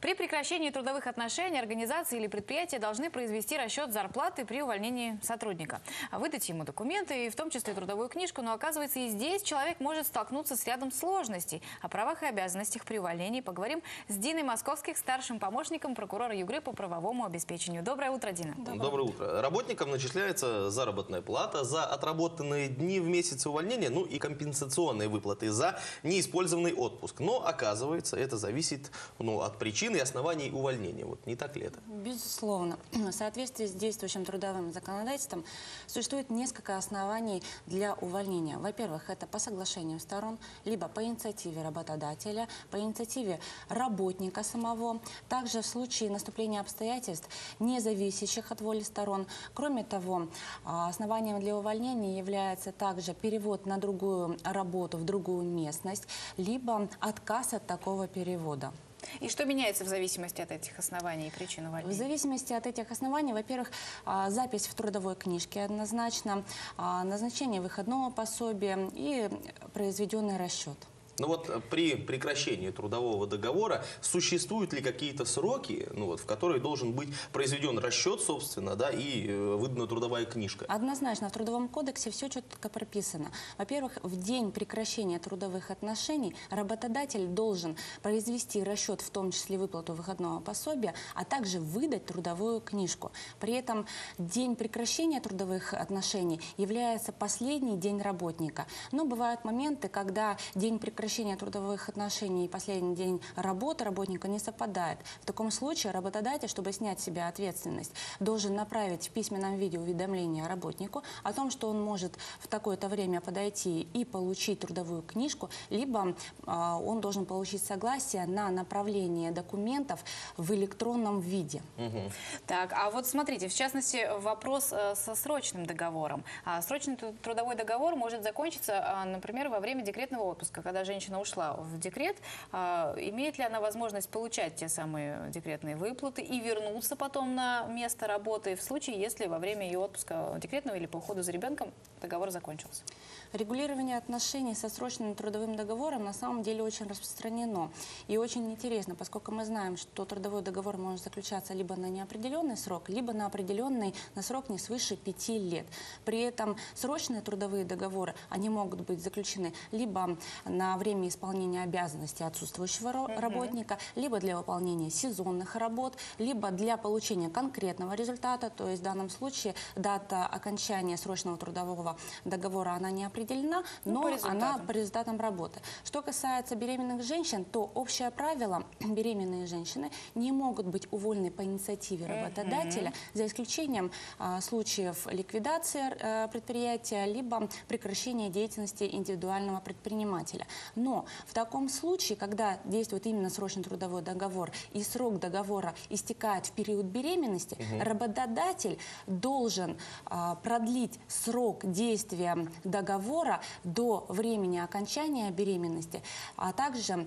При прекращении трудовых отношений организации или предприятия должны произвести расчет зарплаты при увольнении сотрудника. Выдать ему документы, в том числе трудовую книжку. Но оказывается, и здесь человек может столкнуться с рядом сложностей. О правах и обязанностях при увольнении поговорим с Диной Московских, старшим помощником прокурора ЮГРы по правовому обеспечению. Доброе утро, Дина. Доброе утро. Работникам начисляется заработная плата за отработанные дни в месяц увольнения, ну и компенсационные выплаты за неиспользованный отпуск. Но оказывается, это зависит от причин и оснований увольнения. Вот не так ли это? Безусловно. В соответствии с действующим трудовым законодательством существует несколько оснований для увольнения. Во-первых, это по соглашению сторон, либо по инициативе работодателя, по инициативе работника самого. Также в случае наступления обстоятельств, не зависящих от воли сторон. Кроме того, основанием для увольнения является также перевод на другую работу в другую местность, либо отказ от такого перевода. И что меняется в зависимости от этих оснований и причин увольнения? В зависимости от этих оснований, во-первых, запись в трудовой книжке однозначно, назначение выходного пособия и произведенный расчет. Ну вот при прекращении трудового договора существуют ли какие-то сроки, в которые должен быть произведен расчет, собственно, и выдана трудовая книжка? Однозначно, в Трудовом кодексе все четко прописано. Во-первых, в день прекращения трудовых отношений работодатель должен произвести расчет, в том числе выплату выходного пособия, а также выдать трудовую книжку. При этом день прекращения трудовых отношений является последний день работника. Но бывают моменты, когда день прекращения трудовых отношений и последний день работы работника не совпадает. В таком случае работодатель, чтобы снять с себя ответственность, должен направить в письменном виде уведомление работнику о том, что он может в такое-то время подойти и получить трудовую книжку, либо он должен получить согласие на направление документов в электронном виде. Так, а вот смотрите, в частности, вопрос со срочным договором. Срочный трудовой договор может закончиться, например, во время декретного отпуска, когда женщина ушла в декрет. Имеет ли она возможность получать те самые декретные выплаты и вернуться потом на место работы в случае, если во время ее отпуска декретного или по уходу за ребенком договор закончился? Регулирование отношений со срочным трудовым договором на самом деле очень распространено и очень интересно, поскольку мы знаем, что трудовой договор может заключаться либо на неопределенный срок, либо на определенный на срок не свыше 5 лет. При этом срочные трудовые договоры, они могут быть заключены либо на время исполнения обязанностей отсутствующего работника, либо для выполнения сезонных работ, либо для получения конкретного результата, то есть в данном случае дата окончания срочного трудового договора, она не определена, но она по результатам работы. Что касается беременных женщин, то общее правило: беременные женщины не могут быть уволены по инициативе работодателя, за исключением случаев ликвидации предприятия, либо прекращения деятельности индивидуального предпринимателя. Но в таком случае, когда действует именно срочный трудовой договор и срок договора истекает в период беременности, работодатель должен продлить срок действия договора до времени окончания беременности, а также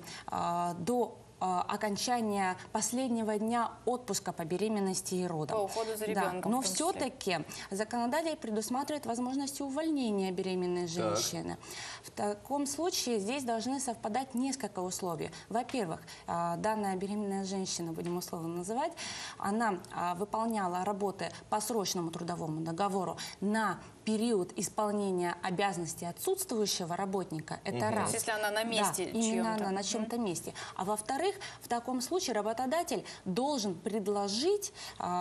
до окончания последнего дня отпуска по беременности и родам. По уходу за ребенком. Да. Но все-таки законодатель предусматривает возможности увольнения беременной женщины. В таком случае здесь должны совпадать несколько условий. Во-первых, данная беременная женщина, будем условно называть, она выполняла работы по срочному трудовому договору на период исполнения обязанностей отсутствующего работника. Это раз. Если она на месте чьем-то. Именно она на чем-то месте. А во-вторых, в таком случае работодатель должен предложить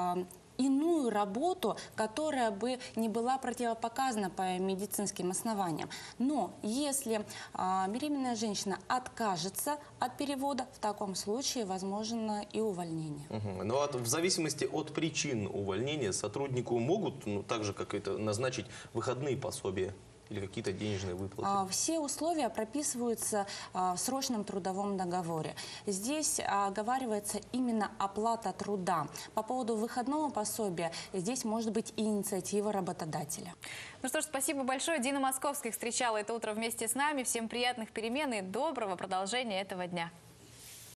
иную работу, которая бы не была противопоказана по медицинским основаниям. Но если беременная женщина откажется от перевода, в таком случае возможно и увольнение. Ну, в зависимости от причин увольнения сотруднику могут, так же как это, назначить выходные пособия или какие-то денежные выплаты? Все условия прописываются в срочном трудовом договоре. Здесь оговаривается именно оплата труда. По поводу выходного пособия здесь может быть и инициатива работодателя. Ну что ж, спасибо большое. Дина Московских встречала это утро вместе с нами. Всем приятных перемен и доброго продолжения этого дня.